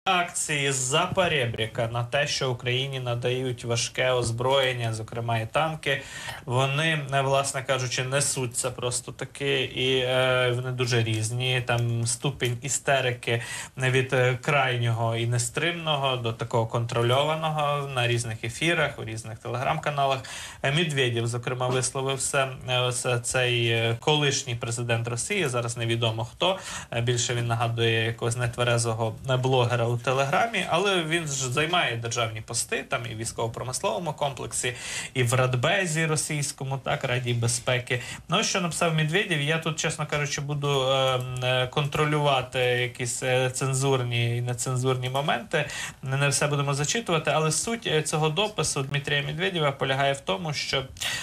Акції з-за перебріка на те, що Україні надають важке озброєння, зокрема і танки, вони, власне кажучи, несуться просто таки, і вони дуже різні. Там ступінь істерики від крайнього і нестримного до такого контрольованого на різних ефірах, у різних телеграм-каналах. Медведєв, зокрема, висловився, цей колишній президент Росії, зараз невідомо хто, більше він нагадує якогось нетверезого блогера у Телеграмі, але він ж займає державні пости, там і в військово-промисловому комплексі, і в Радбезі російському, так, Раді безпеки. Ну, що написав Медведєв, я тут, чесно кажучи, буду контролювати якісь цензурні і нецензурні моменти, не все будемо зачитувати, але суть цього допису Дмитрія Медведєва полягає в тому, що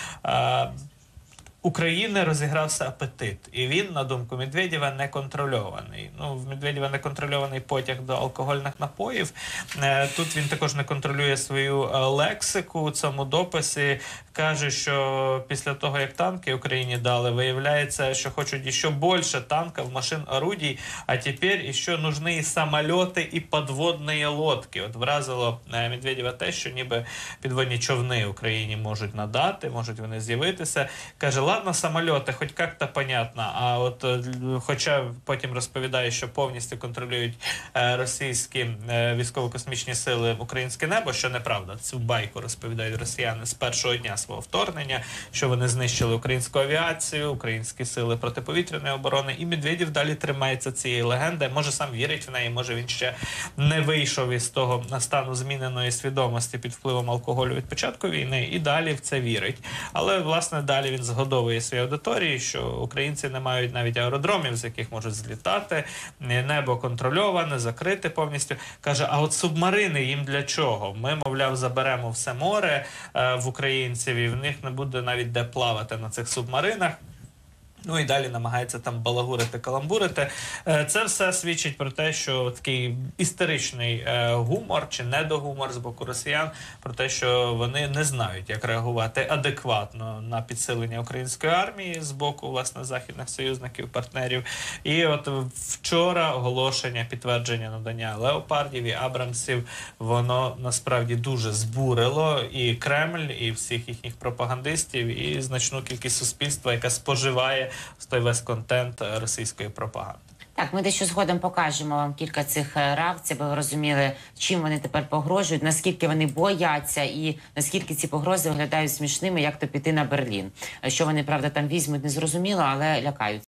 України розігрався апетит, і він, на думку Медведєва, не контрольований. Ну, в Медведєва не контрольований потяг до алкогольних напоїв. Тут він також не контролює свою лексику у цьому дописі. Каже, що після того, як танки Україні дали, виявляється, що хочуть ще більше танків, машин, орудій, а тепер ще нужны самоліти і підводні лодки. От вразило Медведєва те, що ніби підводні човни Україні можуть надати, можуть вони з'явитися. Каже, ладно, самоліти, хоч як-то понятно, а от хоча потім розповідає, що повністю контролюють російські військово-космічні сили українське небо, що неправда. Цю байку розповідають росіяни з першого дня свого вторгнення, що вони знищили українську авіацію, українські сили протиповітряної оборони, і Медведєв далі тримається цієї легенди. Може, сам вірить в неї, може, він ще не вийшов із того стану зміненої свідомості під впливом алкоголю від початку війни, і далі в це вірить. Але, власне, далі він згодовує своїй аудиторії, що українці не мають навіть аеродромів, з яких можуть злітати, небо контрольоване, закрите повністю. Каже, а от субмарини їм для чого? Ми, мовляв, заберемо все море в українців, і в них не буде навіть де плавати на цих субмаринах. Ну і далі намагається там балагурити, каламбурити. Це все свідчить про те, що такий істеричний гумор чи недогумор з боку росіян, про те, що вони не знають, як реагувати адекватно на підсилення української армії з боку, власне, західних союзників, партнерів. І от вчора оголошення, підтвердження надання леопардів і абрамсів, воно насправді дуже збурило і Кремль, і всіх їхніх пропагандистів, і значну кількість суспільства, яка споживає той весь контент російської пропаганди. Так, ми дещо згодом покажемо вам кілька цих реакцій, аби ви розуміли, чим вони тепер погрожують, наскільки вони бояться і наскільки ці погрози виглядають смішними, як то піти на Берлін. Що вони, правда, там візьмуть, не зрозуміло, але лякають.